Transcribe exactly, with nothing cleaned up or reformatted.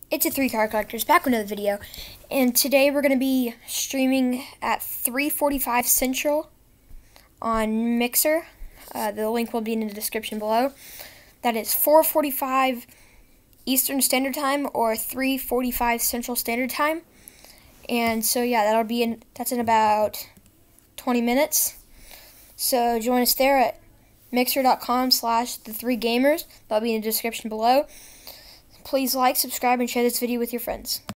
It's a three card collectors back with another video, and today we're going to be streaming at three forty-five Central on Mixer. Uh, the link will be in the description below. That is four forty-five Eastern Standard Time or three forty-five Central Standard Time. And so yeah, that'll be in that's in about twenty minutes. So join us there at mixer dot com slash the three gamers. That'll be in the description below. Please like, subscribe, and share this video with your friends.